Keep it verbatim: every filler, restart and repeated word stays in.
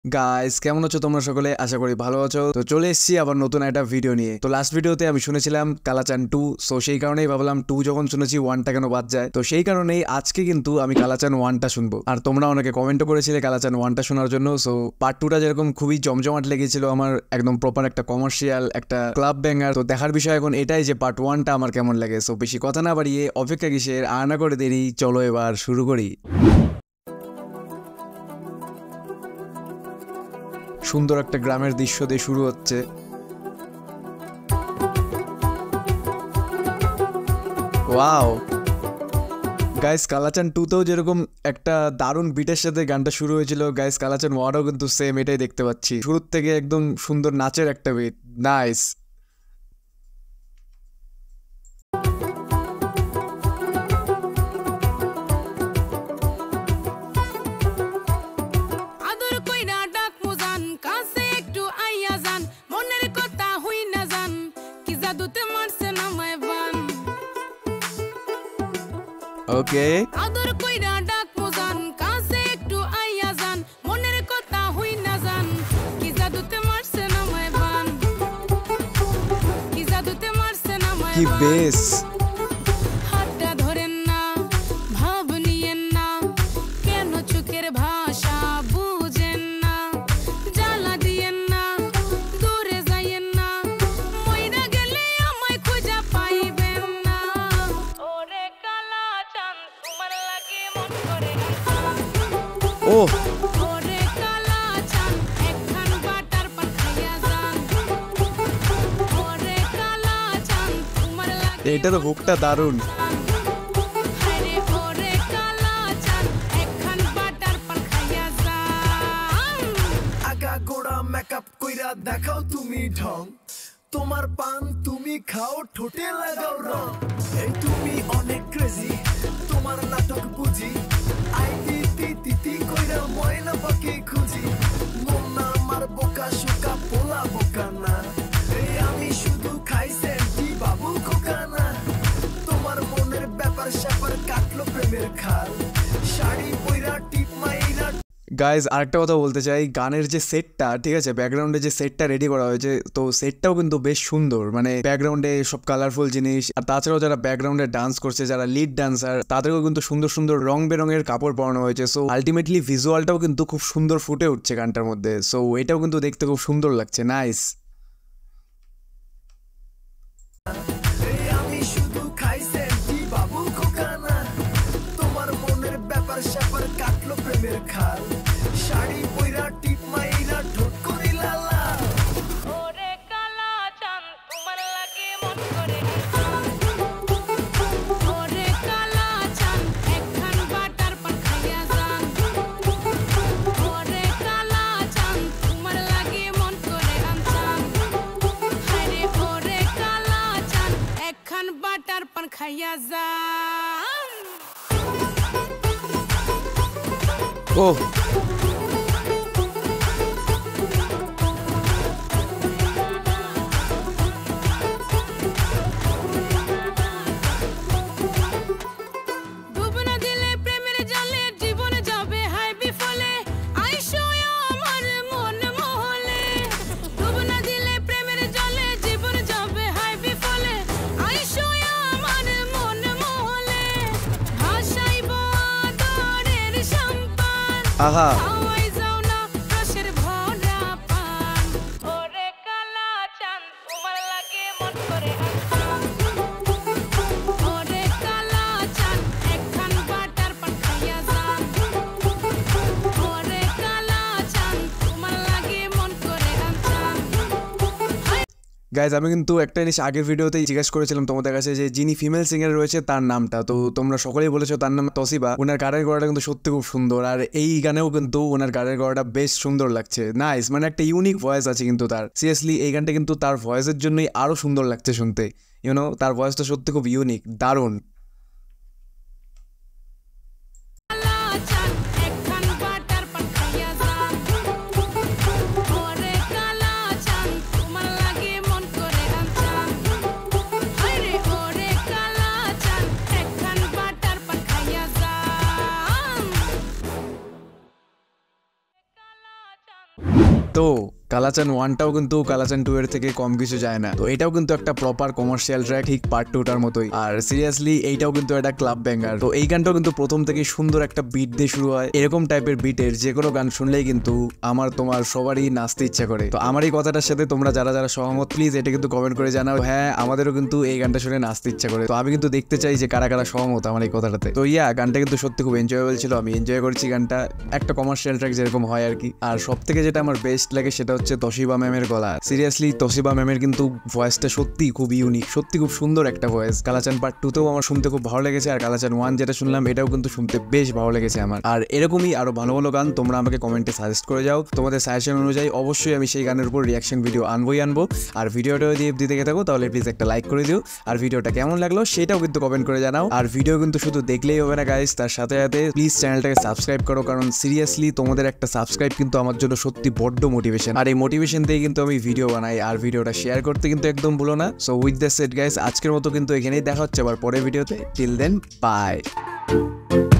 Guys কেমন আছো তোমরা সকলে? আশা করি ভালো আছো। তো চলে এসেছি আবার নতুন একটা ভিডিও নিয়ে। তো লাস্ট ভিডিওতে আমি শুনেছিলাম কালাচান টু, সো সেই কারণেই ভাবলাম টু যখন শুনেছি ওয়ানটা কেন বাদ যায়। তো সেই কারণেই আজকে কিন্তু আমি কালাচান ওয়ানটা শুনবো। আর তোমরা অনেকে কমেন্টও করেছিলে কালাচান ওয়ানটা শোনার জন্য। সো পার্ট টুটা যেরকম খুবই জমজমাট লেগেছিল আমার, একদম প্রপার একটা কমার্শিয়াল একটা ক্লাব ব্যাঙ্গার। তো দেখার বিষয় এখন এটাই যে পার্ট ওয়ানটা আমার কেমন লাগে। সো বেশি কথা না বাড়িয়ে অপেক্ষা কিসের, আর না করে দেরি, চলো এবার শুরু করি। সুন্দর একটা গ্রামের দৃশ্য দিয়ে শুরু হচ্ছে। ওয়াও গাইস, কালাচান টুতেও যেরকম একটা দারুণ বিটের সাথে গানটা শুরু হয়েছিল, গাইস কালাচান ওয়ানও কিন্তু সেম এটাই দেখতে পাচ্ছি। শুরুর থেকে একদম সুন্দর নাচের একটা বিট, নাইস। ওকে আদর কইরা ডাক মোজান কাছে একটু আইয়া যান মনের কথা হই না যান কি জাদুতে মারছে না মাইবান কি জাদুতে মারছে না মাইবান কি বেস। হাতটা ধরেন না, ভাব নিয়েন না, কেন চোখের ভাষা বুঝেন না, জ্বালা দিয়েন না, দূরে যাইয়েন না, মইরা গেলে আমায় খুঁজা পাইবেন না। ওরে কালা চান তোমার লাগে মন করে ও ওরে কালা চান একখান বাটার পান খাইয়া যান ওরে কালা চান তোমার লাগে এটার হুকটা দারুণ। হায়রে ওরে কালা চান একখান বাটার পান খাইয়া যান। আগা গোড়া মেকআপ কইরা দেখাও তুমি ঢং, তোমার পান তুমি খাও ঠোঁটে লাগাও রং। এই তুমি অনেক ক্রেজি, তোমার নাটক বুঝি, আই তিতি তিতি কইরা ময়না পাখি খুঁজি। মন না আমার বোকা শোকা পোলা বোকা না, এই আমি শুধু খাই সেন্টি বাবু খোকা না। তোমার মনের ব্যাপার স্যাপার কাটলো প্রেমের খাল, শাড়ি পইরা টিপ মাইরা। গাইজ আরেকটা কথা বলতে চাই, গানের যে সেটটা, ঠিক আছে, ব্যাকগ্রাউন্ডে যে সেটটা রেডি করা হয়েছে, তো সেটটাও কিন্তু বেশ সুন্দর। মানে ব্যাকগ্রাউন্ডে সব কালারফুল জিনিস, আর তাছাড়াও যারা ব্যাকগ্রাউন্ডে ডান্স করছে, যারা লিড ডান্সার, তাদেরকেও কিন্তু সুন্দর সুন্দর রং বেরঙের কাপড় পরানো হয়েছে। সো আলটিমেটলি ভিজুয়ালটাও কিন্তু খুব সুন্দর ফুটে উঠছে গানটার মধ্যে। সো এটাও কিন্তু দেখতে খুব সুন্দর লাগছে, নাইস। এই আমি শুধু খাই সেন্টি বাবু খোকা না, তোমার মনের ব্যাপার স্যাপার কাটলো প্রেমের খাল, শাড়ি পইরা টিপ মাইরা ঠোঁট করিলা লাল। ওরে কালা চান তোমার লাগে মন করে ওরে কালা চান একখান বাটার পান খাইয়া যান ওরে কালা চান তোমার লাগে মন করে আনচান হায়রে ওরে কালা চান একখান বাটার পান খাইয়া যান। ও ডুব না দিলে প্রেমের জালে জীবন যাবে হায় বিফলে আইসো আমার মন মহলে ডুব না দিলে প্রেমের জালে জীবন যাবে হায় বিফলে আইসো আমার মন মহলে ভাসাইব আদরের সম্পান আহা খাওয়াই যাও না রসের ভরা পান ওরে কালা চান তোমার লাগে মন করে ওরে কালা চান একখান বাটার পান খাইয়া যান ওরে কালা চান তোমার লাগে মন করে আনচান। গাইজ আমি কিন্তু একটা জিনিস আগের ভিডিওতেই জিজ্ঞেস করেছিলাম তোমাদের কাছে যে যিনি ফিমেল সিঙ্গার রয়েছে তার নামটা, তো তোমরা সকলেই বলেছো তার নাম তসিবা। ওনার গানের গলাটা কিন্তু সত্যি খুব সুন্দর, আর এই গানেও কিন্তু ওনার গানের গলাটা বেশ সুন্দর লাগছে, নাইস। মানে একটা ইউনিক ভয়েস আছে কিন্তু তার, সিরিয়াসলি এই গানটা কিন্তু তার ভয়েসের জন্যই আরো সুন্দর লাগছে শুনতে। ইউনো তার ভয়েসটা সত্যি খুব ইউনিক, দারুণ। কালা চান একখান বাটার পান খাইয়া যান ওরে কালা চান তোমার লাগে মন করে আনচান হায়রে ওরে কালা চান একখান বাটার পান খাইয়া যান। তো কালাচান ওয়ানটাও কিন্তু কালাচান টু এর থেকে কম কিছু যায় না। তো এটাও কিন্তু একটা প্রপার কমার্শিয়াল ট্র্যাক, ঠিক পার্ট টুটার মতোই। আর সিরিয়াসলি এইটাও কিন্তু একটা ক্লাব ব্যাঙ্গার। তো এই গানটাও কিন্তু প্রথম থেকে সুন্দর একটা বিট দিয়ে শুরু হয়। এরকম টাইপের বিটের যে কোনো গান শুনলেই কিন্তু আমার তোমার সবারই নাচতে ইচ্ছা করে। তো আমার এই কথাটার সাথে তোমরা যারা যারা সহমত প্লিজ এটা কিন্তু কমেন্ট করে জানাও। হ্যাঁ, আমাদেরও কিন্তু এই গানটা শুনে নাচতে ইচ্ছা করে। তো আমি কিন্তু দেখতে চাই যে কারা কারা সহমত আমার এই কথাটাতে। তো ইয়া, গানটা কিন্তু সত্যি খুব এনজয়েবল ছিল, আমি এনজয় করেছি গানটা। একটা কমার্শিয়াল ট্র্যাক যেরকম হয় আর কি। আর সব থেকে যেটা আমার বেস্ট লাগে সেটা হচ্ছে তোশিবা ম্যামের গলা। সিরিয়াসলি তোশিবা ম্যামের কিন্তু ভয়েসটা সত্যি খুব ইউনিক, সত্যি খুব সুন্দর একটা ভয়েস। কালাচান পার্ট টু তেও আমার শুনতে খুব ভালো লেগেছে, আর কালাচান ওয়ান যেটা শুনলাম এটাও কিন্তু শুনতে বেশ ভালো লেগেছে আমার। আর এরকমই আরো ভালো ভালো গান তোমরা আমাকে কমেন্টে সাজেস্ট করে যাও। তোমাদের সাজেশন অনুযায়ী অবশ্যই আমি সেই গানের উপর রিয়াকশন ভিডিও আনবোই আনবো। আর ভিডিওটা যদি এফ দিতে থাকো তাহলে প্লিজ একটা লাইক করে দিও। আর ভিডিওটা কেমন লাগলো সেটাও কিন্তু কমেন্ট করে জানাও। আর ভিডিও কিন্তু শুধু দেখলেই হবে না গাইস, তার সাথে সাথে প্লিজ চ্যানেলটাকে সাবস্ক্রাইব করো, কারণ সিরিয়াসলি তোমাদের একটা সাবস্ক্রাইব কিন্তু আমার জন্য সত্যি বড্ড মোটিভেশন। আর এই মোটিভেশন দিয়ে কিন্তু আমি ভিডিও বানাই, আর ভিডিওটা শেয়ার করতে কিন্তু একদম ভুলো না। So with that said guys, আজকের মতো কিন্তু এখানেই দেখা হচ্ছে আবার পরের ভিডিওতে। Till then, by.